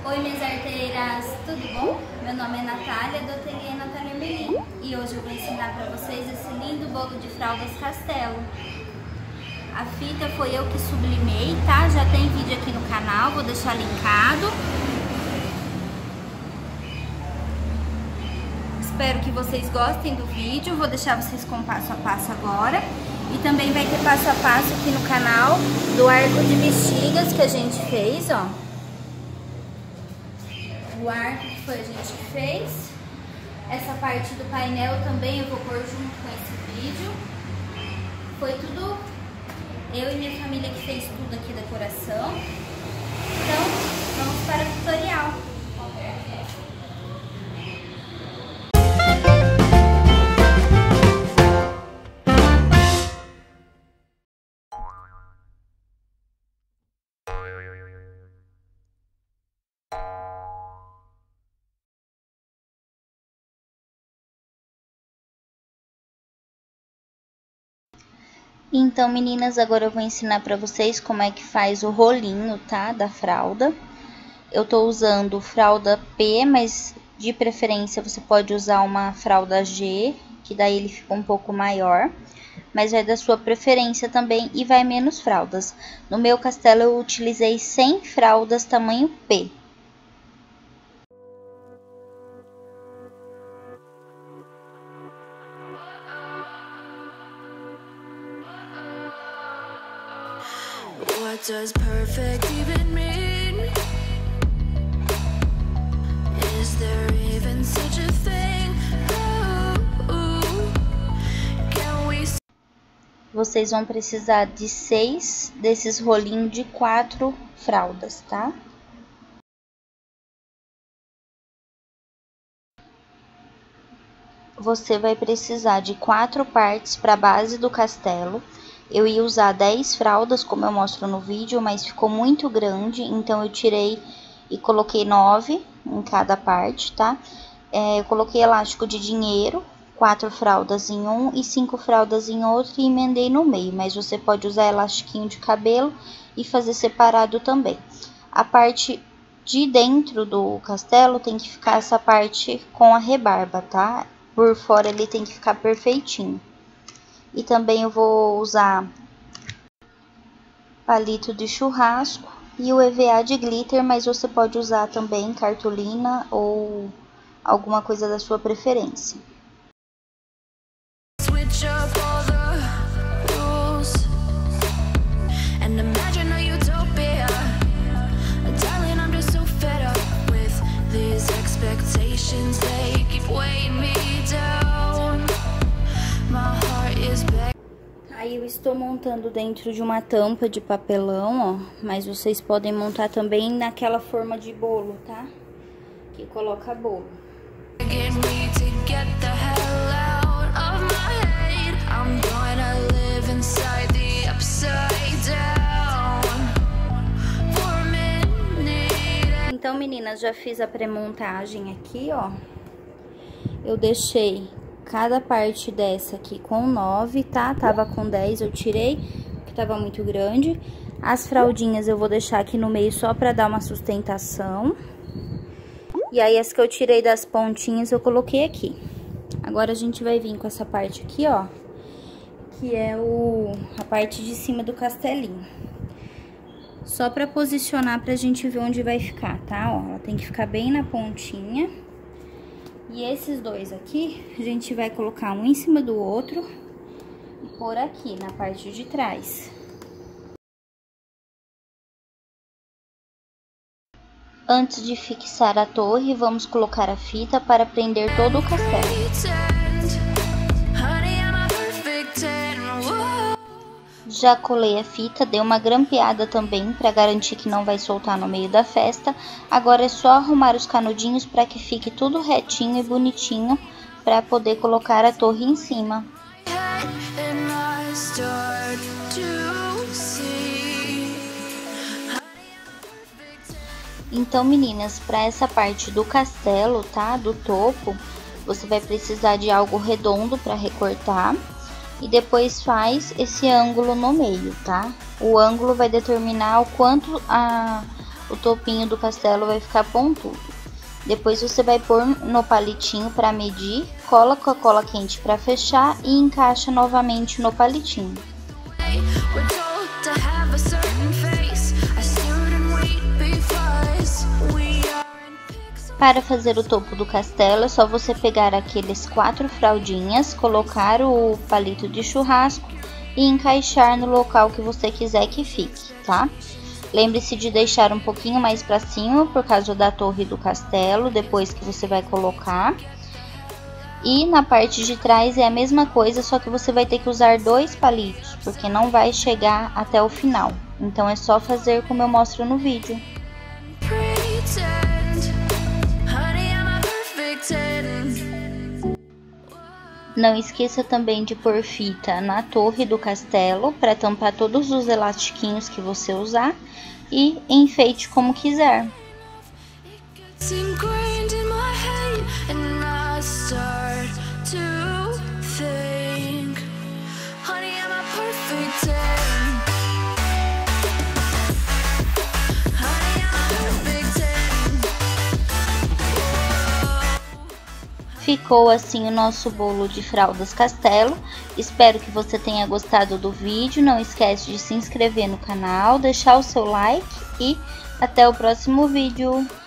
Oi, minhas arteiras, tudo bom? Meu nome é Natália, do ateliê Natália Merlin, e hoje eu vou ensinar para vocês esse lindo bolo de fraldas Castelo. A fita foi eu que sublimei, tá? Já tem vídeo aqui no canal, vou deixar linkado. Espero que vocês gostem do vídeo, vou deixar vocês com passo a passo agora. E também vai ter passo a passo aqui no canal do arco de bexigas que a gente fez, ó. O arco que foi a gente que fez. Essa parte do painel também eu vou pôr junto com esse vídeo. Foi tudo eu e minha família que fez tudo aqui, decoração. Então, vamos para o tutorial. Então, meninas, agora eu vou ensinar pra vocês como é que faz o rolinho, tá? Da fralda. Eu tô usando fralda P, mas de preferência você pode usar uma fralda G, que daí ele fica um pouco maior. Mas vai da sua preferência também e vai menos fraldas. No meu castelo eu utilizei 100 fraldas tamanho P. What does perfect even mean? Is there even such a thing? Can we... Vocês vão precisar de 6 desses rolinhos de 4 fraldas, tá? Você vai precisar de 4 partes para a base do castelo. Eu ia usar 10 fraldas, como eu mostro no vídeo, mas ficou muito grande, então eu tirei e coloquei 9 em cada parte, tá? Eu coloquei elástico de dinheiro, 4 fraldas em um e 5 fraldas em outro e emendei no meio, mas você pode usar elastiquinho de cabelo e fazer separado também. A parte de dentro do castelo tem que ficar essa parte com a rebarba, tá? Por fora ele tem que ficar perfeitinho. E também eu vou usar palito de churrasco e o EVA de glitter, mas você pode usar também cartolina ou alguma coisa da sua preferência. Switch up all the rules and imagine a utopia. Darling, I'm just so fed up with these expectations. They keep weighing me down. My heart is back. Aí eu estou montando dentro de uma tampa de papelão, ó, mas vocês podem montar também naquela forma de bolo, tá? Que coloca bolo. Get me to get the hell out of my head. I'm gonna live inside the upside down for a minute. Então, meninas, já fiz a pré-montagem aqui, ó. Eu deixei cada parte dessa aqui com 9, tá? Tava com 10, eu tirei, porque tava muito grande. As fraldinhas eu vou deixar aqui no meio só pra dar uma sustentação. E aí, as que eu tirei das pontinhas, eu coloquei aqui. Agora, a gente vai vir com essa parte aqui, ó. Que é a parte de cima do castelinho. Só pra posicionar pra gente ver onde vai ficar, tá? Ó, ela tem que ficar bem na pontinha. E esses dois aqui, a gente vai colocar um em cima do outro e pôr aqui na parte de trás. Antes de fixar a torre, vamos colocar a fita para prender todo o castelo. Já colei a fita, dei uma grampeada também para garantir que não vai soltar no meio da festa. Agora é só arrumar os canudinhos para que fique tudo retinho e bonitinho para poder colocar a torre em cima. Então, meninas, para essa parte do castelo, tá? Do topo, você vai precisar de algo redondo para recortar. E depois faz esse ângulo no meio, tá? O ângulo vai determinar o quanto o topinho do castelo vai ficar pontudo. Depois você vai pôr no palitinho para medir, cola com a cola quente para fechar e encaixa novamente no palitinho. Para fazer o topo do castelo, é só você pegar aqueles 4 fraldinhas, colocar o palito de churrasco e encaixar no local que você quiser que fique, tá? Lembre-se de deixar um pouquinho mais para cima por causa da torre do castelo, depois que você vai colocar. E na parte de trás é a mesma coisa, só que você vai ter que usar 2 palitos, porque não vai chegar até o final. Então é só fazer como eu mostro no vídeo. Não esqueça também de pôr fita na torre do castelo para tampar todos os elastiquinhos que você usar e enfeite como quiser. Ficou assim o nosso bolo de fraldas castelo. Espero que você tenha gostado do vídeo. Não esquece de se inscrever no canal, deixar o seu like e até o próximo vídeo.